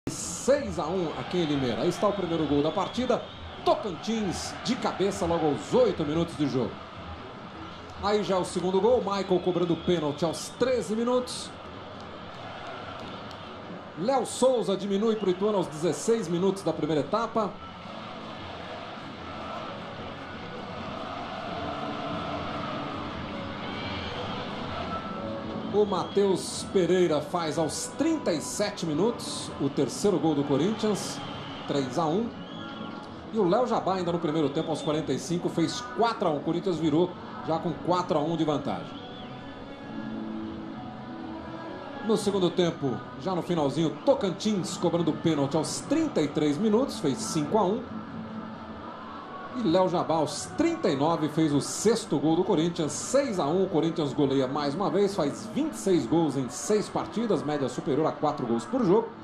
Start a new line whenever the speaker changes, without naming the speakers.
6-1 aqui em Limeira. Aí está o primeiro gol da partida. Tocantins de cabeça logo aos 8 minutos de jogo. Aí já o segundo gol, Michael cobrando pênalti aos 13 minutos. Léo Souza diminui para o Ituano aos 16 minutos da primeira etapa. O Matheus Pereira faz aos 37 minutos o terceiro gol do Corinthians, 3-1. E o Léo Jabá ainda no primeiro tempo, aos 45, fez 4-1. O Corinthians virou já com 4-1 de vantagem. No segundo tempo, já no finalzinho, Tocantins cobrando pênalti aos 33 minutos, fez 5-1. E Léo Jabá, aos 39, fez o sexto gol do Corinthians, 6-1. O Corinthians goleia mais uma vez, faz 26 gols em 6 partidas, média superior a 4 gols por jogo.